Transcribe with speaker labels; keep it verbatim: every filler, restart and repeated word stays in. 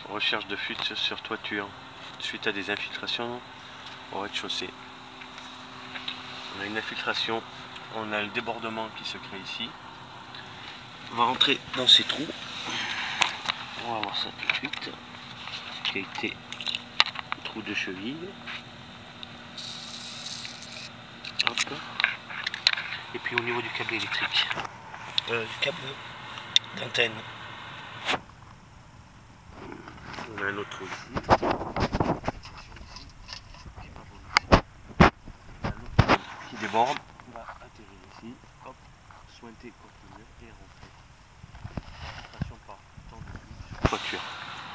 Speaker 1: Recherche de fuite sur toiture suite à des infiltrations au rez-de-chaussée. On a une infiltration, on a le débordement qui se crée ici. On va rentrer dans ces trous. On va voir ça tout de suite. Qui a été trou de cheville. Hop. Et puis au niveau du câble électrique, euh, du câble d'antenne. On a un autre trou ici. Qui déborde, on va atterrir ici, hop, sointer contre le mur et rentrer. Filtration par temps de vie sur toiture.